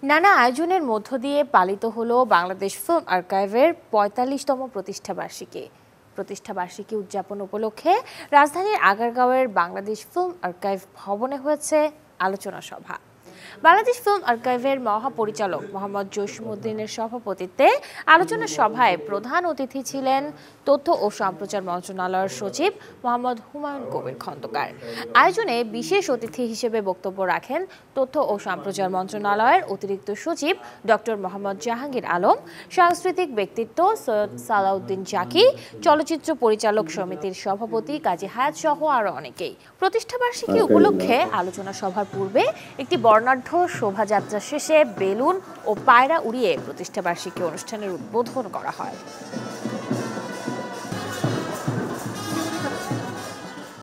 নানা আয়োজনের মধ্য দিয়ে পালিত হলো বাংলাদেশ ফিল্ম আর্কাইভের ৪৫তম প্রতিষ্ঠাবার্ষিকী উদযাপন উপলক্ষে রাজধানীর আগারগাঁওয়ের বাংলাদেশ ফিল্ম আর্কাইভ ভবনে হয়েছে আলোচনা সভা। বাংলাদেশ ফিল্ম আর্কাইভের মহাপরিচালক মোহাম্মদ জসিমউদ্দিনের সভাপতিত্বে আলোচনা সভায় প্রধান অতিথি ছিলেন তথ্য ও সম্প্রচার মন্ত্রণালয়ের সচিব মোহাম্মদ হুমায়ুন কবির খন্দকার। আয়োজনে বিশেষ অতিথি হিসেবে বক্তব্য রাখেন তথ্য ও সম্প্রচার মন্ত্রণালয়ের অতিরিক্ত সচিব ডক্টর মোহাম্মদ জাহাঙ্গীর আলম, সাংস্কৃতিক ব্যক্তিত্ব সৈয়দ সালাউদ্দিন জাকি, চলচ্চিত্র পরিচালক সমিতির সভাপতি কাজী হায়াত সহ আরো অনেকেই। প্রতিষ্ঠাবার্ষিকী উপলক্ষে আলোচনা সভার পূর্বে একটি বর্ণাঢ্য শোভাযাত্রা শেষে বেলুন ও পায়রা উড়িয়ে প্রতিষ্ঠাবার্ষিকী অনুষ্ঠানের উদ্বোধন করা হয়।